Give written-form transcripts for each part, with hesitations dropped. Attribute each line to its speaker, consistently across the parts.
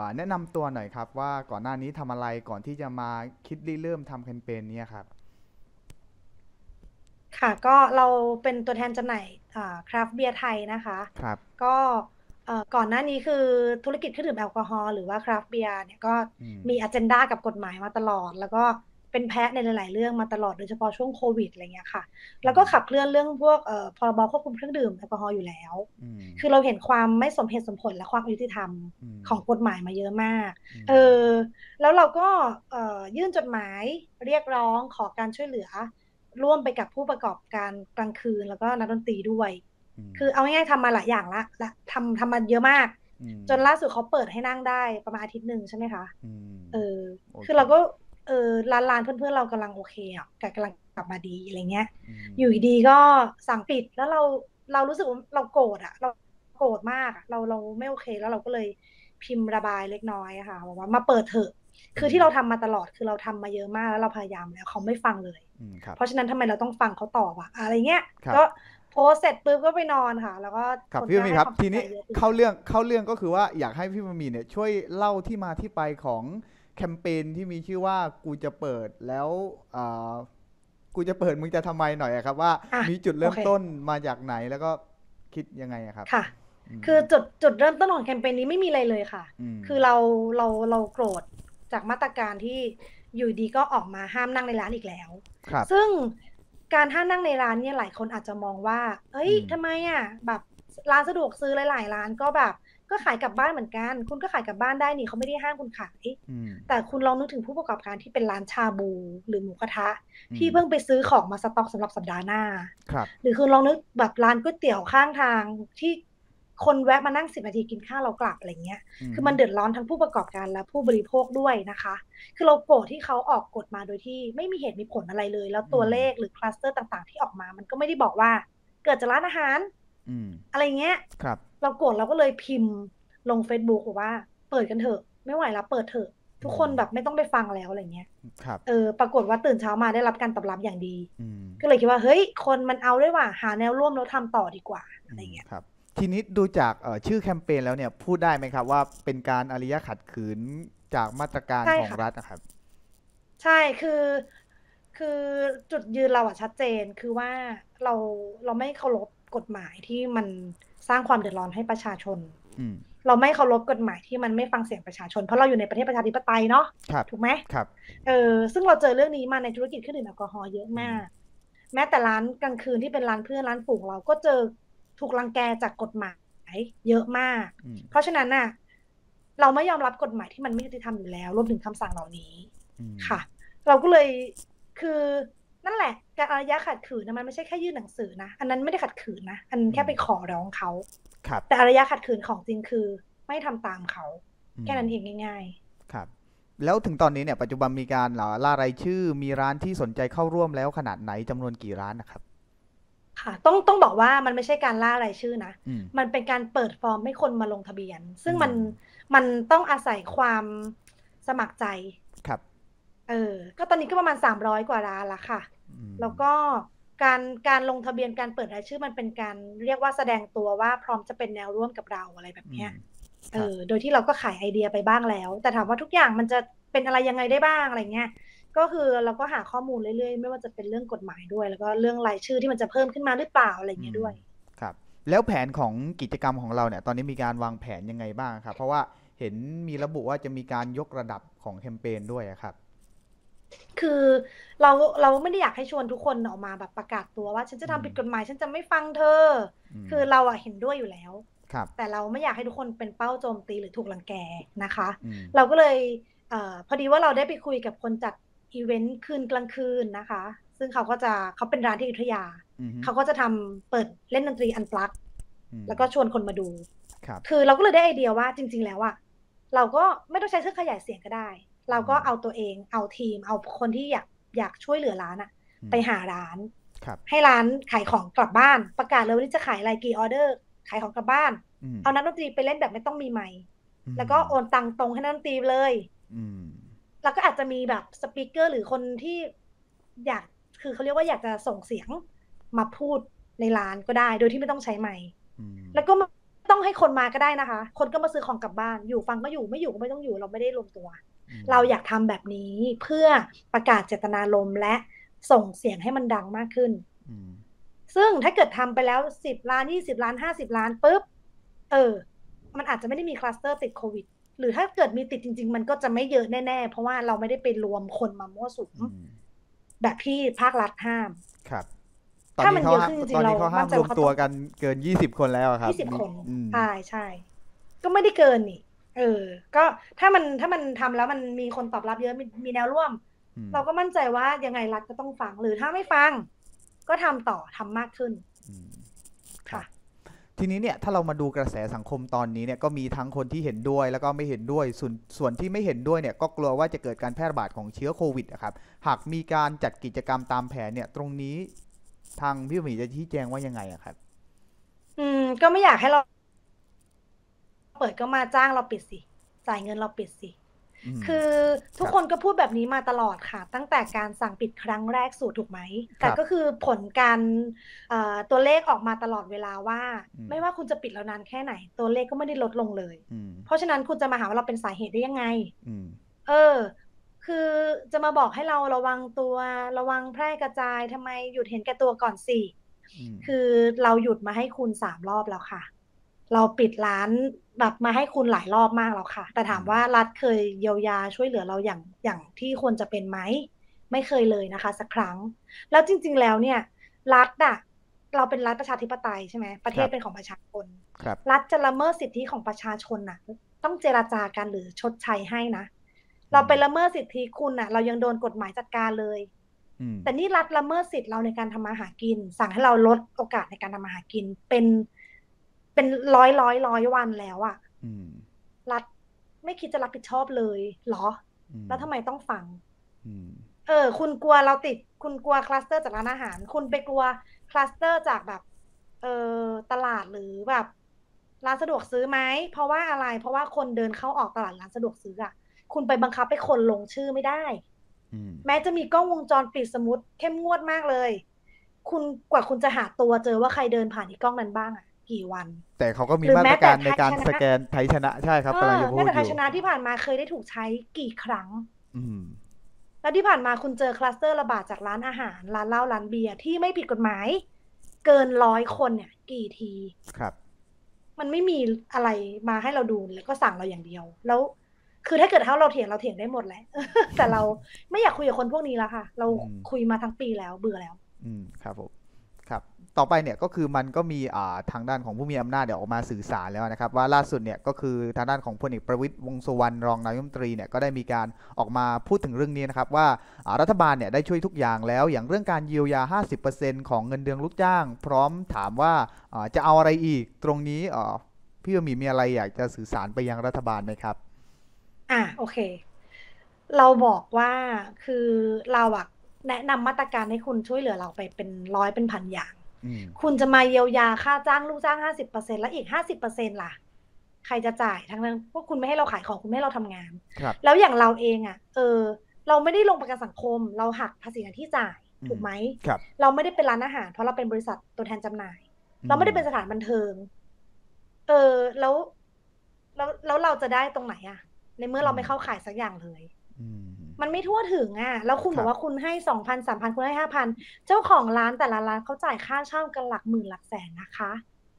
Speaker 1: แนะนำตัวหน่อยครับว่าก่อนหน้านี้ทำอะไรก่อนที่จะมาคิดริเริ่มทำแคมเปญนี้ครับ
Speaker 2: ค่ะก็เราเป็นตัวแทนจำหน่ายคราฟต์เบียร์ไทยนะคะ
Speaker 1: ครับ
Speaker 2: ก็ก่อนหน้านี้คือธุรกิจเครื่องดื่มแอลกอฮอล์หรือว่าคราฟต์เบียร์เนี่ยก็
Speaker 1: อืม
Speaker 2: มีอ g e n d a กับกฎหมายมาตลอดแล้วก็เป็นแพะในหลายๆเรื่องมาตลอดโดยเฉพาะช่วงโควิดอะไรเงี้ยค่ะแล้วก็
Speaker 1: อืม
Speaker 2: ขับเคลื่อนเรื่องพวกพรบควบคุมเครื่องดื่มแอลกอฮอล์อยู่แล้ว
Speaker 1: อืม
Speaker 2: คือเราเห็นความไม่สมเหตุสมผลและความอายุติธรรม
Speaker 1: อืม
Speaker 2: ของกฎหมายมาเยอะมาก
Speaker 1: อื
Speaker 2: เอ
Speaker 1: ม
Speaker 2: อแล้วเราก็ยื่นจดหมายเรียกร้องขอการช่วยเหลือ ร่วมไปกับผู้ประกอบการกลางคืนแล้วก็นักดนตรีด้วย
Speaker 1: อืม
Speaker 2: คือเอาง่ายๆทำมาหลายอย่างละและทำมาเยอะมาก
Speaker 1: อืม
Speaker 2: จนล่าสุดเขาเปิดให้นั่งได้ประมาณอาทิตย์หนึ่งใช่ไหมคะ
Speaker 1: อืม
Speaker 2: เออ
Speaker 1: โอเค
Speaker 2: คือเราก็ร้านเพื่อนๆเรากำลังโอเคอ่ะกำลังกลับมาดีอะไรเงี้ย
Speaker 1: อืม
Speaker 2: อยู่ดีๆก็สั่งปิดแล้วเรารู้สึกว่าเราโกรธอ่ะเราโกรธมากอะเราไม่โอเคแล้วเราก็เลยพิมพ์ระบายเล็กน้อยอะค่ะบอกว่ามาเปิดเถอะ
Speaker 1: อื
Speaker 2: คือ
Speaker 1: ม
Speaker 2: ที่เราทำมาตลอดคือเราทำมาเยอะมากแล้วเราพยายามแล้วเขาไม่ฟังเลย
Speaker 1: อืมครับ
Speaker 2: เพราะฉะนั้นทำไมเราต้องฟังเขาตอบอะอะไรเงี้ย
Speaker 1: ครับ
Speaker 2: ก็โพสเสร็จปุ๊บก็ไปนอนค่ะแล้วก็
Speaker 1: ครับ
Speaker 2: คน
Speaker 1: พี่บะหมี่
Speaker 2: ก็ให้ความสนใจ
Speaker 1: ครับทีนี้
Speaker 2: เยอะขึ้นมา
Speaker 1: เข้าเรื่องก็คือว่าอยากให้พี่บะหมี่เนี่ยช่วยเล่าที่มาที่ไปของแคมเปญที่มีชื่อว่ากูจะเปิดแล้วอ่ากูจะเปิดมึงจะทำไมหน่อยอะครับว่า
Speaker 2: อ่ะ
Speaker 1: มีจุด
Speaker 2: โอเค
Speaker 1: เริ่มต้นมาจากไหนแล้วก็คิดยังไงอะครับ
Speaker 2: ค่ะ
Speaker 1: อืม
Speaker 2: คือจุดเริ่มต้นของแคมเปญนี้ไม่มีอะไรเลยค่ะ
Speaker 1: อืม
Speaker 2: คือเราโกรธจากมาตรการที่อยู่ดีก็ออกมาห้ามนั่งในร้านอีกแล้ว
Speaker 1: ครับ
Speaker 2: ซึ่งการห้ามนั่งในร้านเนี่ยหลายคนอาจจะมองว่าเอ้ย
Speaker 1: อืม
Speaker 2: ทำไมอ่ะแบบร้านสะดวกซื้อหลายๆร้านก็แบบก็ขายกลับบ้านเหมือนกันคุณก็ขายกลับบ้านได้นี่เขาไม่ได้ห้ามคุณขาย
Speaker 1: อืม
Speaker 2: แต่คุณลองนึกถึงผู้ประกอบการที่เป็นร้านชาบูหรือหมูกระทะ
Speaker 1: อืม
Speaker 2: ที่เพิ่งไปซื้อของมาสต็อกสำหรับสัปดาห์หน้า
Speaker 1: ครับ
Speaker 2: หรือคุณลองนึกแบบร้านก๋วยเตี๋ยวข้างทางที่คนแวะมานั่ง10 นาทีกินข้าวเรากลับอะไรเงี้ย
Speaker 1: อืม
Speaker 2: คือมันเดือดร้อนทั้งผู้ประกอบการและผู้บริโภคด้วยนะคะคือเราโกรธที่เขาออกกฎมาโดยที่ไม่มีเหตุมีผลอะไรเลยแล้ว
Speaker 1: อืม
Speaker 2: ตัวเลขหรือคลัสเตอร์ต่างๆที่ออกมามันก็ไม่ได้บอกว่าเกิดจากร้านอาหาร
Speaker 1: อืม
Speaker 2: อะไรเงี้ย
Speaker 1: ครับ
Speaker 2: เราโกรธเราก็เลยพิมพ์ลง Facebook บอกว่าเปิดกันเถอะไม่ไหวแล้วเปิดเถอะ ทุก
Speaker 1: อืม
Speaker 2: คนแบบไม่ต้องไปฟังแล้วอะไรเงี้ย
Speaker 1: ครับ
Speaker 2: ปรากฏว่าตื่นเช้ามาได้รับการตอบรับอย่างดี
Speaker 1: อืม
Speaker 2: ก็เลยคิดว่าเฮ้ยคนมันเอาด้วยว่ะหาแนวร่วมแล้วทำต่อดีกว่าอะ
Speaker 1: อื
Speaker 2: ไรเงี้ย
Speaker 1: มครับทีนี้ดูจากชื่อแคมเปญแล้วเนี่ยพูดได้ไหมครับว่าเป็นการอารยะขัดขืนจากมาตรการของ
Speaker 2: ใช่ค่ะ
Speaker 1: รัฐนะครับ
Speaker 2: ใช่คือจุดยืนเราอะชัดเจนคือว่าเราเราไม่เคารพกฎหมายที่มันสร้างความเดือดร้อนให้ประชาชน
Speaker 1: อืม
Speaker 2: เราไม่เคารพกฎหมายที่มันไม่ฟังเสียงประชาชนเพราะเราอยู่ในประเทศประชาธิปไตยเนาะ
Speaker 1: ครับ
Speaker 2: ถูกไหม
Speaker 1: ครับ
Speaker 2: ซึ่งเราเจอเรื่องนี้มาในธุรกิจเครื่องดื่มแอลกอฮอล์เยอะ
Speaker 1: อืม
Speaker 2: มาก แม้แต่ร้านกลางคืนที่เป็นร้านเพื่อนร้านฝูงเราก็เจอถูกรังแกจากกฎหมายเยอะมาก
Speaker 1: อืม
Speaker 2: เพราะฉะนั้นน่ะเราไม่ยอมรับกฎหมายที่มันไม่ยุติธรรมอยู่แล้วรวมถึงคำสั่งเหล่านี้
Speaker 1: อืม
Speaker 2: ค่ะเราก็เลยคือนั่นแหละการอารยะขัดขืนนะมันไม่ใช่แค่ยื่นหนังสือนะอันนั้นไม่ได้ขัดขืนนะอันนั้น
Speaker 1: อืม
Speaker 2: แค่ไปขอร้องเขา
Speaker 1: ครับ
Speaker 2: แต่อารยะขัดขืนของจริงคือไม่ทำตามเขา
Speaker 1: อืม
Speaker 2: แค่นั้นเองง่ายๆ
Speaker 1: ครับแล้วถึงตอนนี้เนี่ยปัจจุบันมีการล่ารายชื่อมีร้านที่สนใจเข้าร่วมแล้วขนาดไหนจำนวนกี่ร้านนะครับ
Speaker 2: ค่ะต้องบอกว่ามันไม่ใช่การล่ารายชื่อนะ
Speaker 1: อืม
Speaker 2: มันเป็นการเปิดฟอร์มให้คนมาลงทะเบียนซึ่ง
Speaker 1: อืม
Speaker 2: มันต้องอาศัยความสมัครใจ
Speaker 1: ครับ
Speaker 2: ก็ตอนนี้ก็ประมาณ300 กว่าร้านละค่ะ
Speaker 1: อืม
Speaker 2: แล้วก็การลงทะเบียนการเปิดรายชื่อมันเป็นการเรียกว่าแสดงตัวว่าพร้อมจะเป็นแนวร่วมกับเราอะไรแบบ
Speaker 1: อืม
Speaker 2: เนี้ย
Speaker 1: ครับ
Speaker 2: โดยที่เราก็ขายไอเดียไปบ้างแล้วแต่ถามว่าทุกอย่างมันจะเป็นอะไรยังไงได้บ้างอะไรเงี้ย ก็คือเราก็หาข้อมูลเรื่อยๆไม่ว่าจะเป็นเรื่องกฎหมายด้วยแล้วก็เรื่องรายชื่อที่มันจะเพิ่มขึ้นมาหรือเปล่าอะไร
Speaker 1: อืม
Speaker 2: เงี้ยด้วย
Speaker 1: ครับแล้วแผนของกิจกรรมของเราเนี่ยตอนนี้มีการวางแผนยังไงบ้างครับเพราะว่าเห็นมีระบุว่าจะมีการยกระดับของแคมเปญด้วยครับ
Speaker 2: คือเราเราไม่ได้อยากให้ชวนทุกคนออกมาแบบประกาศตัวว่าฉันจะ
Speaker 1: อืม
Speaker 2: ทำผิดกฎหมายฉันจะไม่ฟังเธอ
Speaker 1: อืม
Speaker 2: คือเราอะเห็นด้วยอยู่แล้ว
Speaker 1: ครับ
Speaker 2: แต่เราไม่อยากให้ทุกคนเป็นเป้าโจมตีหรือถูกรังแกนะคะ
Speaker 1: อืม
Speaker 2: เราก็เลยพอดีว่าเราได้ไปคุยกับคนจัดอีเวนต์คืนกลางคืนนะคะซึ่งเขาเป็นร้านที่อยุธยา
Speaker 1: อืม
Speaker 2: เขาก็จะทำเปิดเล่นดนตรีอันปลั๊ก
Speaker 1: อืม
Speaker 2: แล้วก็ชวนคนมาดู
Speaker 1: ครับ
Speaker 2: คือเราก็เลยได้ไอเดียว่าจริงๆแล้วอะเราก็ไม่ต้องใช้เครื่องขยายเสียงก็ได้เรา
Speaker 1: อืม
Speaker 2: ก็เอาตัวเองเอาทีมเอาคนที่อยากช่วยเหลือร้านอะไป
Speaker 1: อืม
Speaker 2: หาร้าน
Speaker 1: ครับ
Speaker 2: ให้ร้านขายของกลับบ้านประกาศเลยว่านี่จะขายอะไรกี่ออเดอร์ขายของกลับบ้าน
Speaker 1: อืม
Speaker 2: เอานักดนตรีไปเล่นแบบไม่ต้องมีไมค์
Speaker 1: อื
Speaker 2: แล้วก็
Speaker 1: ม
Speaker 2: โอนตังตรงให้นักดนตรีเลย
Speaker 1: อืม
Speaker 2: แล้วก็อาจจะมีแบบสปีกเกอร์หรือคนที่อยากคือเขาเรียกว่าอยากจะส่งเสียงมาพูดในร้านก็ได้โดยที่ไม่ต้องใช้ไมค์
Speaker 1: อืม
Speaker 2: แล้วก็ไม่ต้องให้คนมาก็ได้นะคะ คนก็มาซื้อของกลับบ้านอยู่ฟังก็อยู่ไม่อยู่ก็ไม่ต้องอยู่เราไม่ได้รวมตัว เราอยากทำแบบนี้เพื่อประกาศเจตนารมณ์และส่งเสียงให้มันดังมากขึ้นซึ่งถ้าเกิดทำไปแล้ว10 ล้าน20 ล้าน50 ล้านปุ๊บมันอาจจะไม่ได้มีคลัสเตอร์ติดโควิดหรือถ้าเกิดมีติดจริงๆมันก็จะไม่เยอะแน่ๆเพราะว่าเราไม่ได้ไปรวมคนมามั่วสุมแบบที่ภาครัฐห้าม
Speaker 1: ครับถ้ามันเยอะขึ้นจริงๆเราห้ามรวมตัวกันเกิน20 คนแล้วครับ
Speaker 2: 20 คนใช่ก็ไม่ได้เกินนี่ก็ถ้ามันทำแล้วมันมีคนตอบรับเยอะมีแนวร่วมเราก็มั่นใจว่ายังไงรัฐก็ต้องฟังหรือถ้าไม่ฟังก็ทำต่อทำมากขึ้นค่ะ
Speaker 1: ทีนี้เนี่ยถ้าเรามาดูกระแสสังคมตอนนี้เนี่ยก็มีทั้งคนที่เห็นด้วยแล้วก็ไม่เห็นด้วยส่วนที่ไม่เห็นด้วยเนี่ยก็กลัวว่าจะเกิดการแพร่ระบาดของเชื้อโควิดนะครับหากมีการจัดกิจกรรมตามแผนเนี่ยตรงนี้ทางพี่หมีจะชี้แจงว่ายังไงครับ
Speaker 2: ก็ไม่อยากให้เราเปิดก็มาจ้างเราปิดสิจ่ายเงินเราปิดสิคือทุกคนก็พูดแบบนี้มาตลอดค่ะตั้งแต่การสั่งปิดครั้งแรกสุดถูกไหมแต่ก็คือผลการตัวเลขออกมาตลอดเวลาว่าไม่ว่าคุณจะปิดแล้วนานแค่ไหนตัวเลขก็ไม่ได้ลดลงเลยเพราะฉะนั้นคุณจะมาหาว่าเราเป็นสาเหตุได้ยังไงคือจะมาบอกให้เราระวังตัวระวังแพร่กระจายทำไมหยุดเห็นแก่ตัวก่อนสิคือเราหยุดมาให้คุณ3 รอบแล้วค่ะเราปิดร้านแบบมาให้คุณหลายรอบมากแล้วค่ะแต่ถามว่ารัฐเคยเยียวยาช่วยเหลือเราอย่างที่ควรจะเป็นไหมไม่เคยเลยนะคะสักครั้งแล้วจริงๆแล้วเนี่ยรัฐเราเป็นรัฐประชาธิปไตยใช่ไหมประเทศเป็นของประชาชนรัฐจะละเมิดสิทธิของประชาชนต้องเจรจากันหรือชดใช้ให้นะเราไปละเมิดสิทธิคุณเรายังโดนกฎหมายจัดการเลยแต่นี่รัฐละเมิดสิทธิเราในการทำมาหากินสั่งให้เราลดโอกาสในการทำมาหากินเป็นร้อยวันแล้วรัฐไม่คิดจะรับผิดชอบเลยเหรอแล้วทำไมต้องฟังคุณกลัวเราติดคุณกลัวคลัสเตอร์จากร้านอาหารคุณไปกลัวคลัสเตอร์จากแบบตลาดหรือแบบร้านสะดวกซื้อไหมเพราะว่าอะไรเพราะว่าคนเดินเข้าออกตลาดร้านสะดวกซื้อคุณไปบังคับให้คนลงชื่อไม่ได้แม้จะมีกล้องวงจรปิดสมมุติเข้มงวดมากเลยกว่าคุณจะหาตัวเจอว่าใครเดินผ่านที่กล้องนั้นบ้างกี่วัน
Speaker 1: แต่เขาก็มีมาตรการในการสแกนไทยชนะใช่ครับกำลังจะพูดอยู่
Speaker 2: แม้แต่ไทยชนะที่ผ่านมาเคยได้ถูกใช้กี่ครั้งแล้วที่ผ่านมาคุณเจอคลัสเตอร์ระบาดจากร้านอาหารร้านเหล้าร้านเบียร์ที่ไม่ผิดกฎหมายเกิน100 คนเนี่ยกี่ที
Speaker 1: ครับ
Speaker 2: มันไม่มีอะไรมาให้เราดูแล้วก็สั่งเราอย่างเดียวแล้วคือถ้าเกิดเราเถียงได้หมดแหละแต่เราไม่อยากคุยกับคนพวกนี้แล้วค่ะเราคุยมาทั้งปีแล้วเบื่อแล้ว
Speaker 1: ครับผมครับต่อไปเนี่ยก็คือมันก็มีทางด้านของผู้มีอำนาจเดี๋ยวออกมาสื่อสารแล้วนะครับว่าล่าสุดเนี่ยก็คือทางด้านของพลเอกประวิตรวงษ์สุวรรณรองนายกรัฐมนตรีเนี่ยก็ได้มีการออกมาพูดถึงเรื่องนี้นะครับว่ารัฐบาลเนี่ยได้ช่วยทุกอย่างแล้วอย่างเรื่องการเยียวยา 50% ของเงินเดือนลูกจ้างพร้อมถามว่าจะเอาอะไรอีกตรงนี้พี่มีอะไรอยากจะสื่อสารไปยังรัฐบาลไหมครับ
Speaker 2: โอเคเราบอกว่าคือเราแนะนำมาตรการให้คุณช่วยเหลือเราไปเป็นร้อยเป็นพันอย่างคุณจะมาเยียวยาค่าจ้างลูกจ้าง 50% แล้วอีก 50% ล่ะใครจะจ่ายทั้งนั้นพวกคุณไม่ให้เราขายของคุณไม่ให้เราทำงานแล้วอย่างเราเองเราไม่ได้ลงประกันสังคมเราหักภาษีที่จ่ายถูกไหมเราไม่ได้เป็นร้านอาหารเพราะเราเป็นบริษัทตัวแทนจำหน่ายเราไม่ได้เป็นสถานบันเทิงแล้วเราจะได้ตรงไหนในเมื่อเราไม่เข้าขายสักอย่างเลยมันไม่ทั่วถึงแล้วคุณบอกว่าคุณให้ 2,000 3,000 คุณให้ 5,000 เจ้าของร้านแต่ละร้านเขาจ่ายค่าเช่ากันหลักหมื่นหลักแสนนะคะ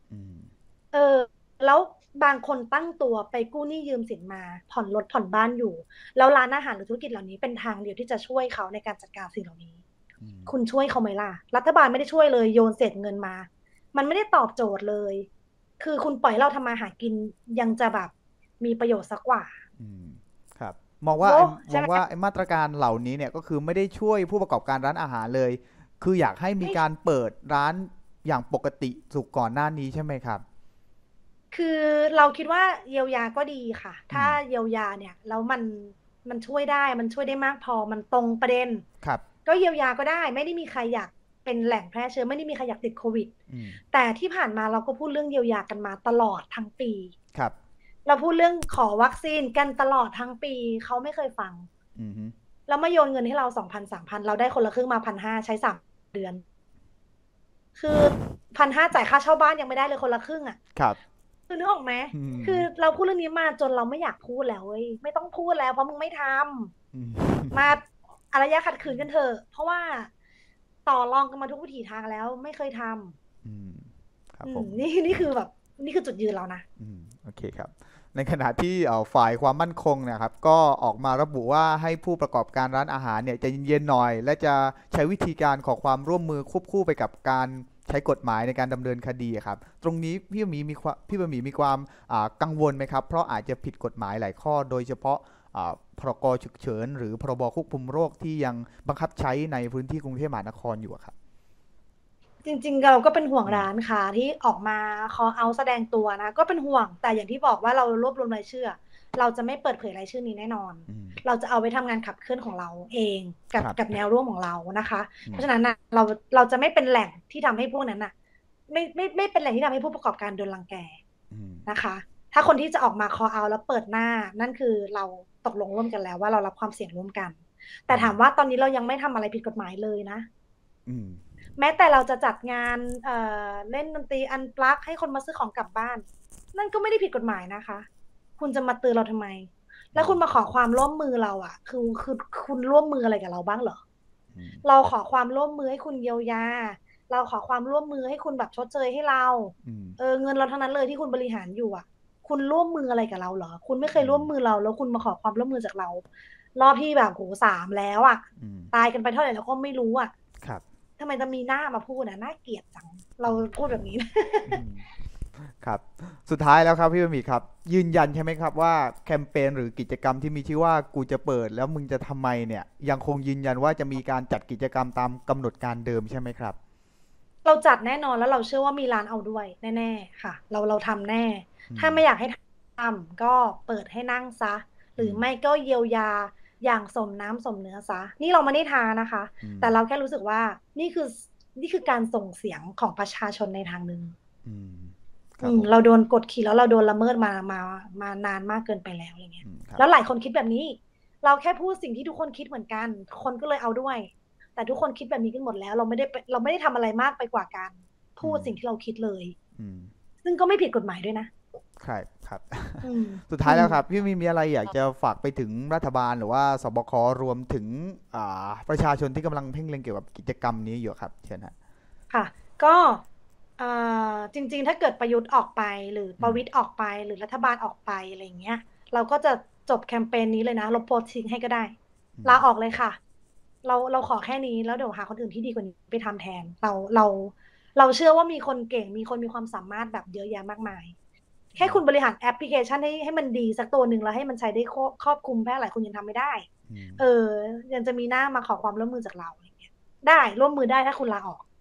Speaker 2: แล้วบางคนตั้งตัวไปกู้หนี้ยืมสินมาผ่อนรถผ่อนบ้านอยู่แล้วร้านอาหารหรือธุรกิจเหล่านี้เป็นทางเดียวที่จะช่วยเขาในการจัดการสิ่งเหล่านี้คุณช่วยเขาไหมล่ะรัฐบาลไม่ได้ช่วยเลยโยนเศษเงินมามันไม่ได้ตอบโจทย์เลยคือคุณปล่อยเราทำมาหากินยังจะแบบมีประโยชน์สักกว่า
Speaker 1: ครับมองว่าไอ้มาตรการเหล่านี้เนี่ยก็คือไม่ได้ช่วยผู้ประกอบการร้านอาหารเลยคืออยากให้มีการเปิดร้านอย่างปกติสุกก่อนหน้านี้ใช่ไหมครับ
Speaker 2: คือเราคิดว่าเยียวยาก็ดีค่ะถ้าเยียวยาเนี่ยแล้วมันช่วยได้มันช่วยได้มากพอมันตรงประเด็น
Speaker 1: ครับ
Speaker 2: ก็เยียวยาก็ได้ไม่ได้มีใครอยากเป็นแหล่งแพร่เชื้อไม่ได้มีใครอยากติดโควิดแต่ที่ผ่านมาเราก็พูดเรื่องเยียวยากันมาตลอดทั้งปี
Speaker 1: ครับ
Speaker 2: เราพูดเรื่องขอวัคซีนกันตลอดทั้งปีเขาไม่เคยฟังแล้วมาโยนเงินให้เรา 2,000 3,000 เราได้คนละครึ่งมา 1,500 ใช้3 เดือนคือ 1,500 จ่ายค่าเช่าบ้านยังไม่ได้เลยคนละครึ่ง
Speaker 1: ครับ
Speaker 2: คือนึกออกไหม
Speaker 1: อืม
Speaker 2: คือเราพูดเรื่องนี้มาจนเราไม่อยากพูดแล้วเว้ยไม่ต้องพูดแล้วเพราะมึงไม่ท
Speaker 1: อืม
Speaker 2: ำมาอารยะขัดขืนกันเถอะเพราะว่าต่อรองกันมาทุกวิถีทางแล้วไม่เคยท
Speaker 1: อืมค
Speaker 2: ำ
Speaker 1: รับผม
Speaker 2: นี่คือแบบนี่คือจุดยืนเรานะ
Speaker 1: โอเคครับในขณะที่ฝ่ายความมั่นคงเนะครับก็ออกมาระบุว่าให้ผู้ประกอบการร้านอาหารเนี่ยใจะเย็นๆหน่อยและจะใช้วิธีการขอความร่วมมือควบคู่ไปกับการใช้กฎหมายในการดำเนินคดีครับตรงนี้พี่บะหมี่มีความกังวลไหมครับเพราะอาจจะผิดกฎหมายหลายข้อโดยเฉพาะพรกฉุกเฉินหรือพรบควบคุมโรคที่ยังบังคับใช้ในพื้นที่กรุงเทพมหานครอยู่อะครับ
Speaker 2: จริงๆเราก็เป็นห่วง
Speaker 1: อืม
Speaker 2: ร้านค้าที่ออกมาcall outแสดงตัวนะก็เป็นห่วงแต่อย่างที่บอกว่าเรารวบรวมรายชื่อเราจะไม่เปิดเผยรายชื่อนี้แน่นอน
Speaker 1: อืม
Speaker 2: เราจะเอาไว้ทำงานขับเคลื่อนของเราเองกับ
Speaker 1: ครับ
Speaker 2: กับแนวร่วมของเรานะคะ
Speaker 1: อืม
Speaker 2: เพราะฉะนั้นนะเราจะไม่เป็นแหล่งที่ทำให้พวกนั้นน่ะไม่เป็นแหล่งที่ทำให้ผู้ประกอบการโดนรังแก
Speaker 1: อืม
Speaker 2: นะคะถ้าคนที่จะออกมา call out แล้วเปิดหน้านั่นคือเราตกลงร่วมกันแล้วว่าเรารับความเสี่ยงร่วมกันแต่
Speaker 1: อืม
Speaker 2: ถามว่าตอนนี้เรายังไม่ทำอะไรผิดกฎหมายเลยนะ
Speaker 1: อืม
Speaker 2: แม้แต่เราจะจัดงานเล่นดนตรีอันปลั๊กให้คนมาซื้อของกลับบ้านนั่นก็ไม่ได้ผิดกฎหมายนะคะคุณจะมาเตือนเราทำไม
Speaker 1: อืม
Speaker 2: แล้วคุณมาขอความร่วมมือเราอ่ะคือคุณร่วมมืออะไรกับเราบ้างเหรอ
Speaker 1: อืม
Speaker 2: เราขอความร่วมมือให้คุณเยียวยาเราขอความร่วมมือให้คุณแบบชดเชยให้เรา
Speaker 1: อืม
Speaker 2: เงินเราทั้งนั้นเลยที่คุณบริหารอยู่อ่ะคุณร่วมมืออะไรกับเราเหรอคุณไม่เคย
Speaker 1: อืม
Speaker 2: ร่วมมือเราแล้วคุณมาขอความร่วมมือจากเรารอบที่แบบโห3แล้วอ่ะ
Speaker 1: อืม
Speaker 2: ตายกันไปเท่าไหร่แล้วก็ไม่รู้อ่ะ
Speaker 1: ครับ
Speaker 2: ทำไมจะมีหน้ามาพูดน่ะน่าเกลียดจังเราพูดแบบนี้นะ
Speaker 1: อืมครับสุดท้ายแล้วครับพี่บะหมี่ครับยืนยันใช่ไหมครับว่าแคมเปญหรือกิจกรรมที่มีชื่อว่ากูจะเปิดแล้วมึงจะทำไมเนี่ยยังคงยืนยันว่าจะมีการจัดกิจกรรมตามกำหนดการเดิมใช่ไหมครับ
Speaker 2: เราจัดแน่นอนแล้วเราเชื่อว่ามีร้านเอาด้วยแน่ๆค่ะเราทำแน่
Speaker 1: อืม
Speaker 2: ถ้าไม่อยากให้ทำก็เปิดให้นั่งซะห
Speaker 1: อืม
Speaker 2: รือไม่ก็เยียวยาอย่างสมน้ำสมเนื้อซะนี่เราไม่ได้ท้านะคะ
Speaker 1: อืม
Speaker 2: แต่เราแค่รู้สึกว่านี่คือนี่คือการส่งเสียงของประชาชนในทางหนึ่ง
Speaker 1: อืมครับผม
Speaker 2: เราโดนกดขี่แล้วเราโดนละเมิดมานานมากเกินไปแล้วอะไรเงี้ย
Speaker 1: ครับ
Speaker 2: แล้วหลายคนคิดแบบนี้เราแค่พูดสิ่งที่ทุกคนคิดเหมือนกันคนก็เลยเอาด้วยแต่ทุกคนคิดแบบนี้กันหมดแล้วเราไม่ได้ทำอะไรมากไปกว่าการ
Speaker 1: อื
Speaker 2: พูด
Speaker 1: ม
Speaker 2: สิ่งที่เราคิดเลย
Speaker 1: อืม
Speaker 2: ซึ่งก็ไม่ผิดกฎหมายด้วยนะ
Speaker 1: ครับครับ
Speaker 2: อืม
Speaker 1: สุดท้ายแล้วครับพี่มีอะไรอยากจะฝากไปถึงรัฐบาลหรือว่าสบครวมถึงประชาชนที่กำลังเพ่งเล็งเกี่ยวกับกิจกรรมนี้อยู่ครับเชิญฮะ
Speaker 2: ค่ะก็เอ่จริงๆถ้าเกิดประยุทธ์ออกไปหรือป
Speaker 1: อืม
Speaker 2: ระวิตรออกไปหรือรัฐบาลออกไปอะไรอย่างเงี้ยเราก็จะจบแคมเปญนี้เลยนะลบโพสต์ทิ้งให้ก็ได้
Speaker 1: อืม
Speaker 2: ลาออกเลยค่ะเราขอแค่นี้แล้วเดี๋ยวหาคนอื่นที่ดีกว่านี้ไปทำแทนเราเชื่อว่ามีคนเก่งมีคนมีความสามารถแบบเยอะแยะมากมายแค่คุณบริหารแอปพลิเคชันให้มันดีสักตัวหนึ่งแล้วให้มันใช้ได้ครอบคลุมแพร่หลายคุณยังทำไม่ได้
Speaker 1: อืม
Speaker 2: เออยังจะมีหน้ามาขอความร่วมมือจากเราอะไรเงี้ยได้ร่วมมือได้ถ้าคุณลาออก